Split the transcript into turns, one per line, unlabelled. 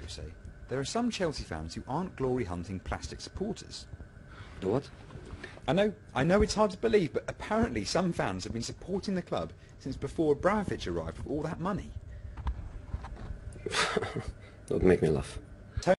Jose, there are some Chelsea fans who aren't glory-hunting plastic supporters.
What?
I know it's hard to believe, but apparently some fans have been supporting the club since before Abramovich arrived with all that money.
Don't make me laugh.